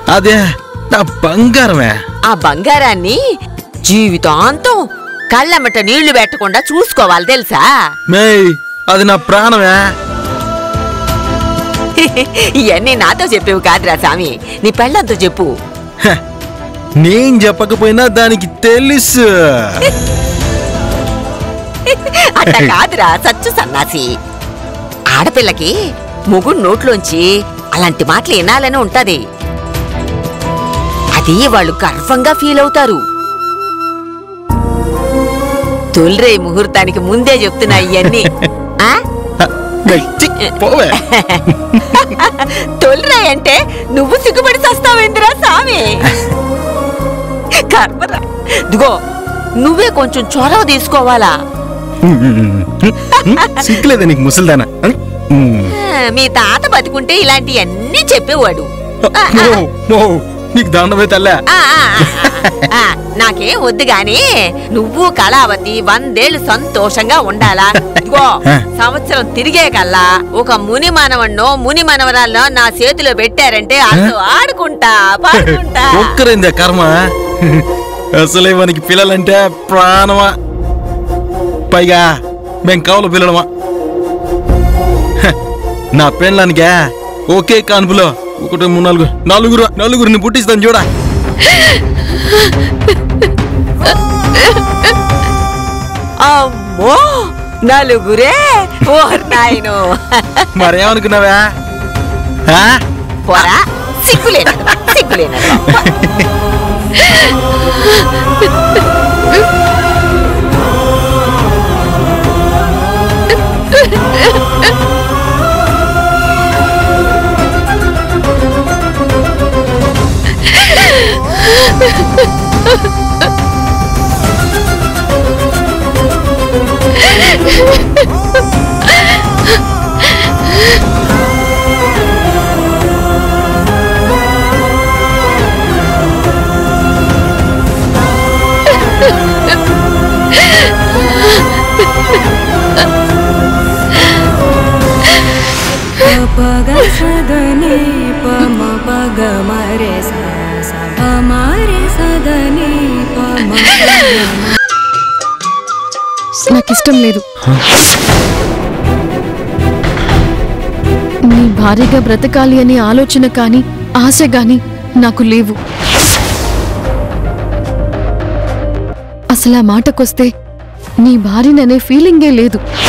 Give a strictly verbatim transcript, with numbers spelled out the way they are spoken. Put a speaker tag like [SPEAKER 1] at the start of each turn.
[SPEAKER 1] అదే నా బంగారమే.
[SPEAKER 2] ఆ బంగారాన్ని జీవితాంతం కళ్ళమ్మట నీళ్లు పెట్టకుండా చూసుకోవాలి తెలుసా?
[SPEAKER 1] మేయ్ అది నా ప్రాణమే.
[SPEAKER 2] ఇవన్నీ నాతో చెప్పేవు కాదురా స్వామి, నీ పెళ్ళంతో చెప్పు.
[SPEAKER 1] నేను చెప్పకపోయినా దానికి తెలుసు.
[SPEAKER 2] అట్ట కాదురా సచ్చు సన్నాసి. ఆడపిల్లకి మొగుడు నోట్లోంచి అలాంటి మాటలు వినాలని ఉంటది. అది వాళ్ళు గర్వంగా ఫీల్ అవుతారు. తొలిరే ముహూర్తానికి ముందే చెప్తున్నా ఇవన్నీ. తొలిరే అంటే నువ్వు సిగ్గుపడి చస్తావేందిరా స్వామి? కర్మరా, దిగో నువ్వే కొంచెం చొరవ తీసుకోవాలా.
[SPEAKER 1] సిగ్గులేదా నీకు ముసల్దానా?
[SPEAKER 2] మీ తాత బతుకుంటే ఇలాంటివన్నీ చెప్పేవాడు.
[SPEAKER 1] నీకు దండమే తల్లా.
[SPEAKER 2] నాకేం వద్దు గాని నువ్వు కళావతి వందేళ్లు సంతోషంగా ఉండాలా. ఇదిగో సంవత్సరం తిరిగే కల్లా ఒక ముని మనవన్నో ముని మనవరాల్లో నా చేతిలో పెట్టారంటే అసలు ఆడుకుంటా పాడుకుంటా.
[SPEAKER 1] ఒక్కరైందే కర్మ. అసలే మనకి పిల్లలంటే ప్రాణమా, పైగా మేం కావులు పిల్లడమా. నా పెళ్ళానికే ఒకే కాన్పులో ఒకటి మూడు నాలుగు నలుగురు నలుగురిని పుట్టిస్తాను చూడా.
[SPEAKER 2] అమ్మో నలుగురే? ఓర్ నాయను,
[SPEAKER 1] మరేమనుకున్నావా?
[SPEAKER 2] పోరా సిగ్గులేన సిగ్గులేన.
[SPEAKER 3] పగ సదని పమ పగ మరే స మరే సదని పమ.
[SPEAKER 4] నాకిష్టం లేదు. నీ భార్యగా బ్రతకాలి అనే ఆలోచన కానీ ఆశ గాని నాకు లేవు. అసలు ఆ మాటకొస్తే నీ భార్యననే ఫీలింగే లేదు.